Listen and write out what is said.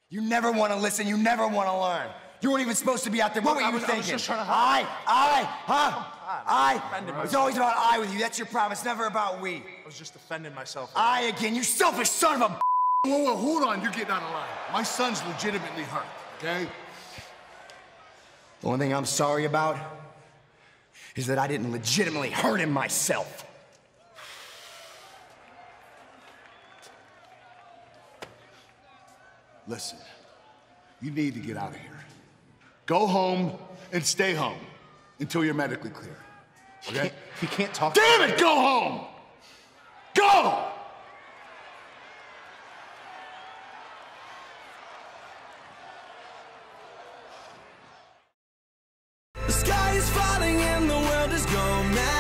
You never want to listen, you never want to learn. You weren't even supposed to be out there. What were you thinking? I was just trying to help. It's always about I with you. That's your problem. It's never about we. I was just defending myself. I again, you selfish son of a. Whoa, hold on. You're getting out of line. My son's legitimately hurt, okay? The only thing I'm sorry about is that I didn't legitimately hurt him myself. Listen, you need to get out of here. Go home and stay home until you're medically clear. Okay? He can't talk. Damn it, go home! Go! The sky is falling and the world is gone mad.